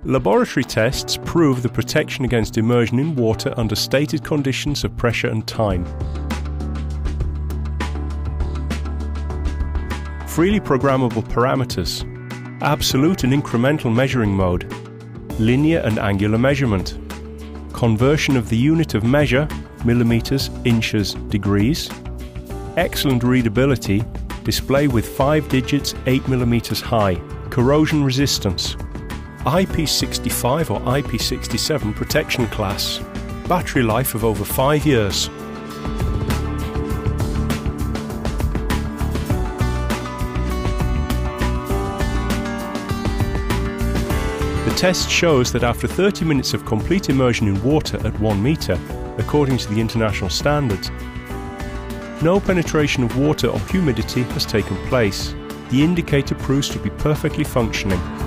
Laboratory tests prove the protection against immersion in water under stated conditions of pressure and time. Freely programmable parameters, absolute and incremental measuring mode, linear and angular measurement, conversion of the unit of measure, millimeters, inches, degrees, excellent readability, display with 5 digits 8 millimeters high, corrosion resistance, IP-65 or IP-67 protection class, battery life of over 5 years. The test shows that after 30 minutes of complete immersion in water at 1 meter, according to the international standards, no penetration of water or humidity has taken place. The indicator proves to be perfectly functioning.